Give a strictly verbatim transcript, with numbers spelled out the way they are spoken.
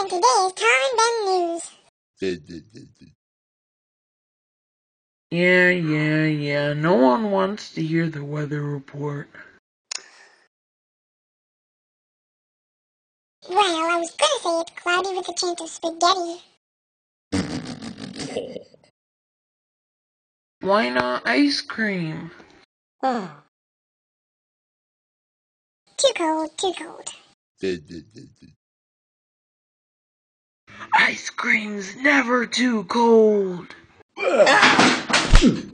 in today's Tom and Ben news. Yeah, yeah, yeah. No one wants to hear the weather report. Well, I was gonna say it's cloudy with a chance of spaghetti. Why not ice cream? Oh. Too cold, too cold. Ice cream's never too cold.